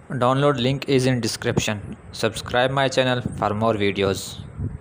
Download link is in description. Subscribe my channel for more videos.